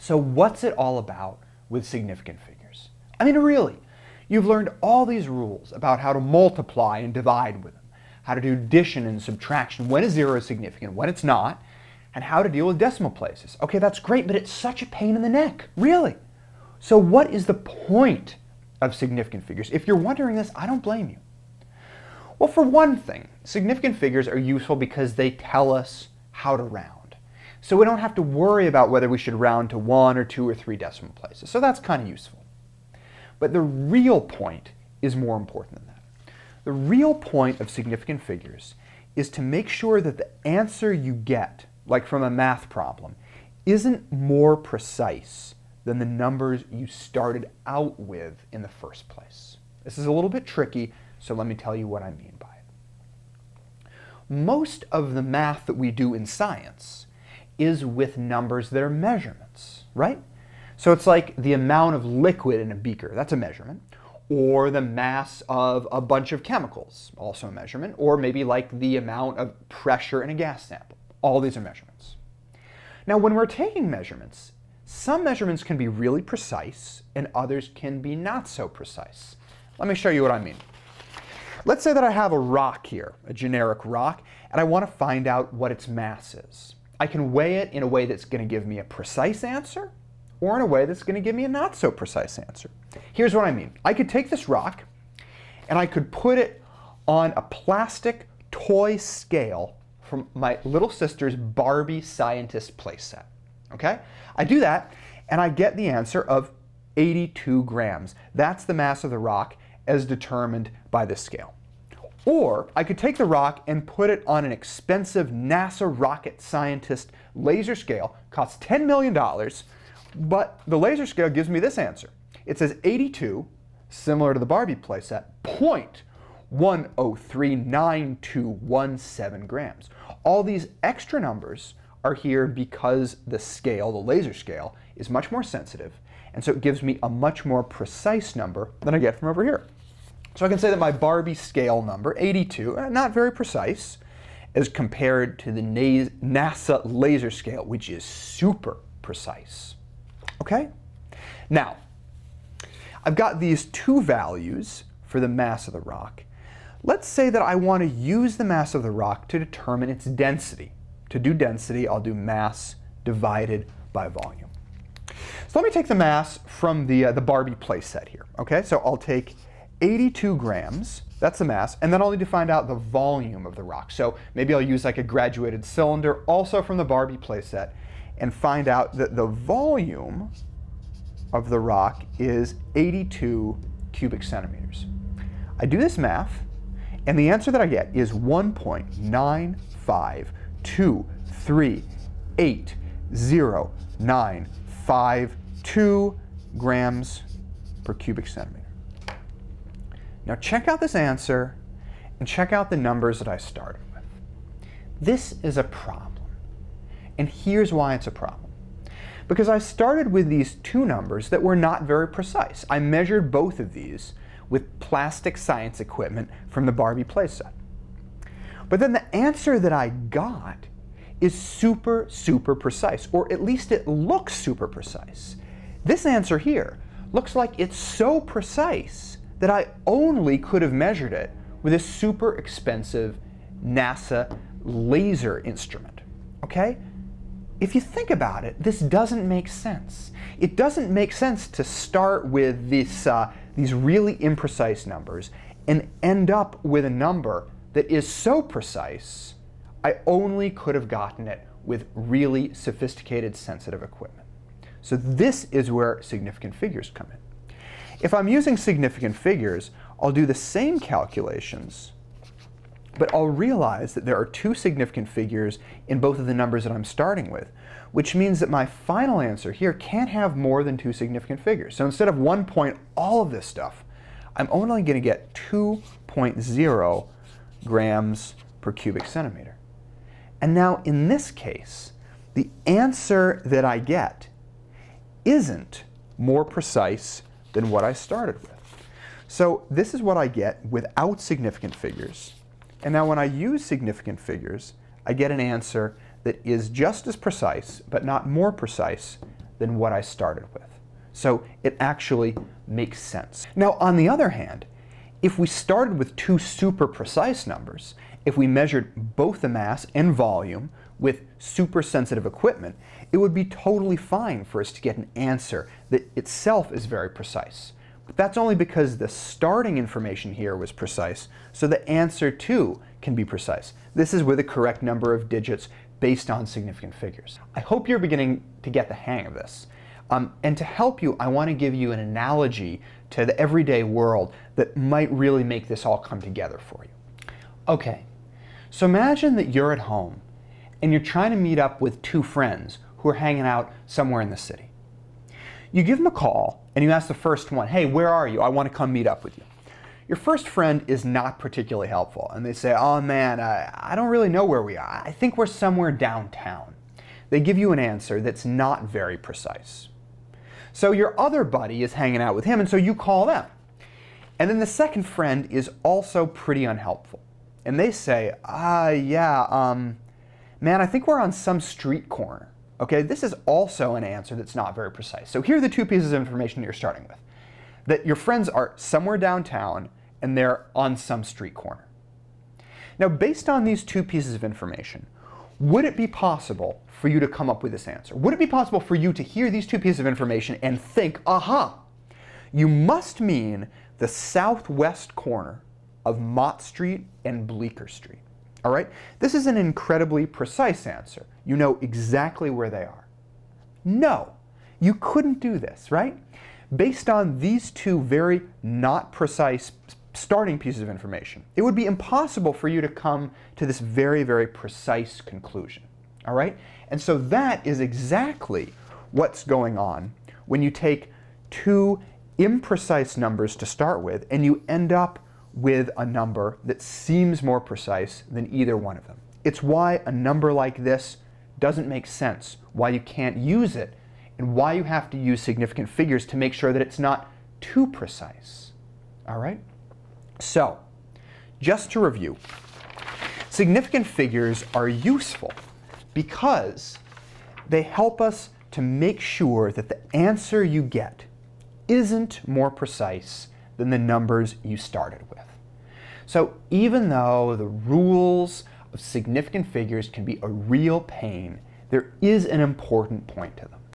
So what's it all about with significant figures? I mean, really, you've learned all these rules about how to multiply and divide with them, how to do addition and subtraction, when a zero is significant, when it's not, and how to deal with decimal places. Okay, that's great, but it's such a pain in the neck, really. So what is the point of significant figures? If you're wondering this, I don't blame you. Well, for one thing, significant figures are useful because they tell us how to round. So we don't have to worry about whether we should round to 1 or 2 or 3 decimal places. So that's kind of useful. But the real point is more important than that. The real point of significant figures is to make sure that the answer you get, like from a math problem, isn't more precise than the numbers you started out with in the first place. This is a little bit tricky, so let me tell you what I mean by it. Most of the math that we do in science is with numbers that are measurements, right? So it's like the amount of liquid in a beaker, that's a measurement, or the mass of a bunch of chemicals, also a measurement, or maybe like the amount of pressure in a gas sample. All these are measurements. Now, when we're taking measurements, some measurements can be really precise and others can be not so precise. Let me show you what I mean. Let's say that I have a rock here, a generic rock, and I want to find out what its mass is. I can weigh it in a way that's going to give me a precise answer, or in a way that's going to give me a not so precise answer. Here's what I mean. I could take this rock and I could put it on a plastic toy scale from my little sister's Barbie scientist playset. Okay? I do that and I get the answer of 82 grams. That's the mass of the rock as determined by this scale. Or I could take the rock and put it on an expensive NASA rocket scientist laser scale, costs $10 million, but the laser scale gives me this answer. It says 82, similar to the Barbie playset, 0.1039217 grams. All these extra numbers are here because the scale, the laser scale, is much more sensitive, and so it gives me a much more precise number than I get from over here. So I can say that my Barbie scale number, 82, not very precise, as compared to the NASA laser scale, which is super precise. Okay? Now, I've got these two values for the mass of the rock. Let's say that I want to use the mass of the rock to determine its density. To do density, I'll do mass divided by volume. So let me take the mass from the Barbie playset here. Okay, so I'll take 82 grams, that's the mass, and then I'll need to find out the volume of the rock. So maybe I'll use like a graduated cylinder, also from the Barbie playset, and find out that the volume of the rock is 82 cubic centimeters. I do this math, and the answer that I get is 1.952380952 grams per cubic centimeter. Now check out this answer and check out the numbers that I started with. This is a problem. And here's why it's a problem. Because I started with these two numbers that were not very precise. I measured both of these with plastic science equipment from the Barbie playset. But then the answer that I got is super, super precise, or at least it looks super precise. This answer here looks like it's so precise that I only could have measured it with a super expensive NASA laser instrument, okay? If you think about it, this doesn't make sense. It doesn't make sense to start with these really imprecise numbers and end up with a number that is so precise, I only could have gotten it with really sophisticated, sensitive equipment. So this is where significant figures come in. If I'm using significant figures, I'll do the same calculations, but I'll realize that there are two significant figures in both of the numbers that I'm starting with, which means that my final answer here can't have more than two significant figures. So instead of 1 point all of this stuff, I'm only going to get 2.0 grams per cubic centimeter. And now in this case, the answer that I get isn't more precise than what I started with. So this is what I get without significant figures. And now when I use significant figures, I get an answer that is just as precise, but not more precise, than what I started with. So it actually makes sense. Now, on the other hand, if we started with two super precise numbers, if we measured both the mass and volume with super sensitive equipment, it would be totally fine for us to get an answer that itself is very precise. But that's only because the starting information here was precise, so the answer too can be precise. This is with a correct number of digits based on significant figures. I hope you're beginning to get the hang of this. And to help you, I want to give you an analogy to the everyday world that might really make this all come together for you. Okay, so imagine that you're at home and you're trying to meet up with two friends who are hanging out somewhere in the city. You give them a call and you ask the first one, hey, where are you? I want to come meet up with you. Your first friend is not particularly helpful, and they say, oh man, I don't really know where we are. I think we're somewhere downtown. They give you an answer that's not very precise. So your other buddy is hanging out with him, and so you call them. And then the second friend is also pretty unhelpful. And they say, man, I think we're on some street corner. Okay, this is also an answer that's not very precise. So here are the two pieces of information you're starting with. That your friends are somewhere downtown and they're on some street corner. Now, based on these two pieces of information, would it be possible for you to come up with this answer? Would it be possible for you to hear these two pieces of information and think, aha, you must mean the southwest corner of Mott Street and Bleecker Street? All right? This is an incredibly precise answer. You know exactly where they are. No, you couldn't do this, right? Based on these two very not precise starting pieces of information, it would be impossible for you to come to this very, very precise conclusion. All right? And so that is exactly what's going on when you take two imprecise numbers to start with and you end up with a number that seems more precise than either one of them. It's why a number like this doesn't make sense, why you can't use it, and why you have to use significant figures to make sure that it's not too precise. All right? So, just to review, significant figures are useful because they help us to make sure that the answer you get isn't more precise than the numbers you started with. So even though the rules of significant figures can be a real pain, there is an important point to them.